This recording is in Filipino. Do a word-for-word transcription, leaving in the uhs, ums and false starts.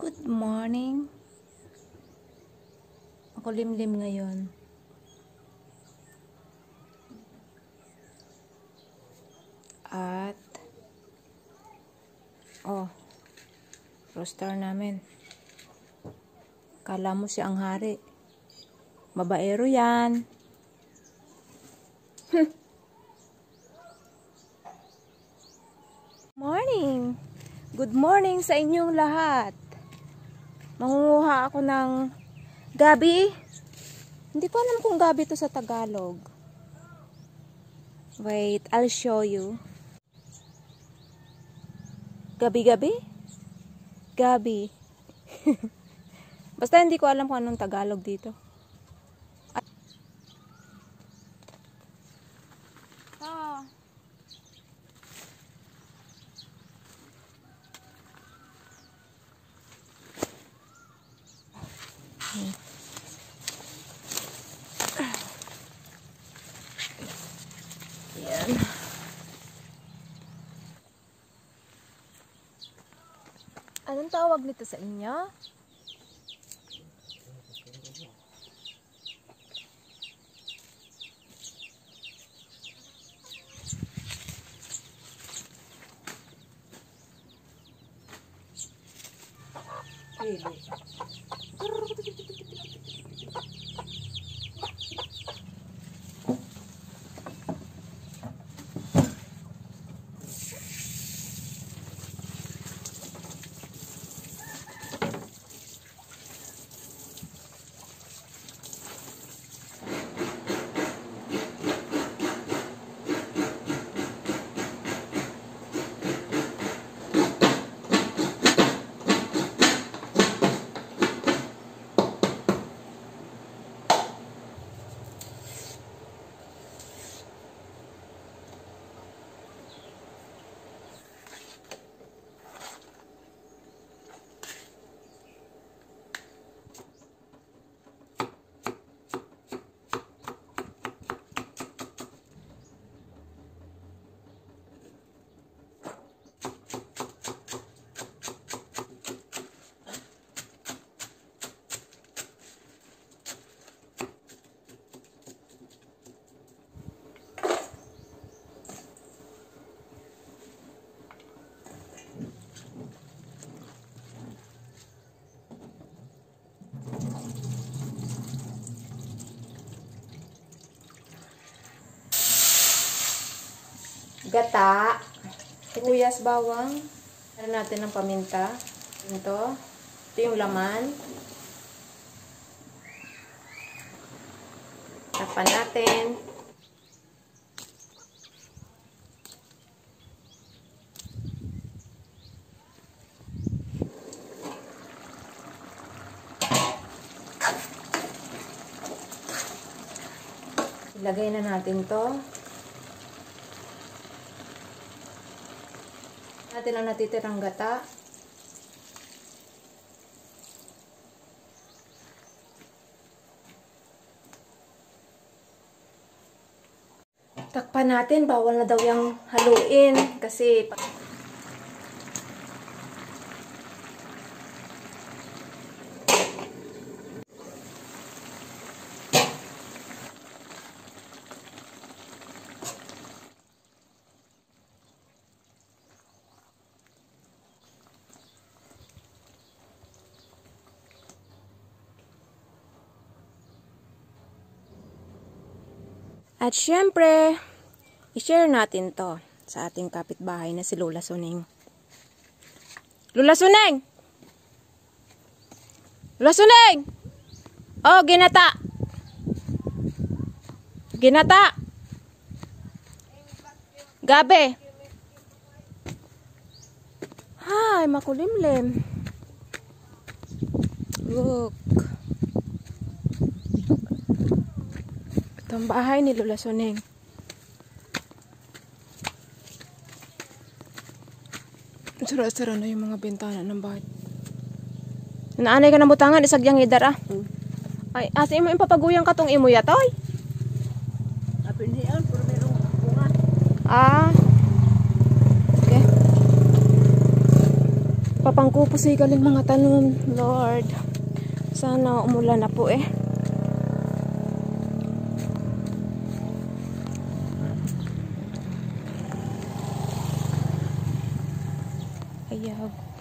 Good morning. Ako limlim ngayon. At oh, roster namin. Kala mo siya ang hari. Babaero yan. Morning. Good morning sa inyong lahat. Mangunguha ako ng gabi. Hindi ko alam kung gabi to sa Tagalog. Wait, I'll show you. Gabi-gabi? Gabi. Basta hindi ko alam kung anong Tagalog dito. Ah. Hmm. Yan. Anong tawag nito sa inyo? Really? Gata, sibuyas, bawang, meron natin ng paminta, ito, ito yung laman, tapan natin, ilagay na natin to. Natin ang natitirang gata. Takpan natin, bawal na daw yung haluin kasi At syempre, i-share natin to sa ating kapitbahay na si Lola Suneng. Lola Suneng! Lola Suneng! Oh, ginata! Ginata! Gabi! Hay, makulimlim. Look. Ang bahay ni Lola Suneng. Sara-sara na yung mga bintana ng bahay. Naanay ka ng butangan, isagyang idar ah. Hmm. Ay, asa imo impapaguyang katong imo yatoy? Apinian, pero merong bunga. Ah. Okay. mapangkupos ay galing mga tanom, Lord. Sana umulan na po eh. Ayaw.